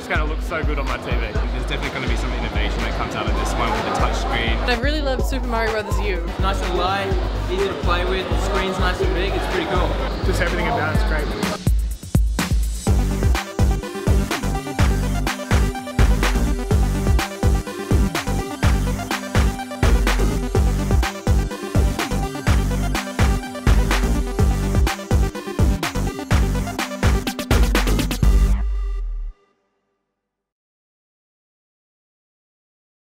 going to look so good on my TV. There's definitely going to be some innovation that comes out of this one with the touch screen. I really love Super Mario Bros. U. Nice and light, easy to play with, the screen's nice and big, it's pretty cool. Just everything about it's great.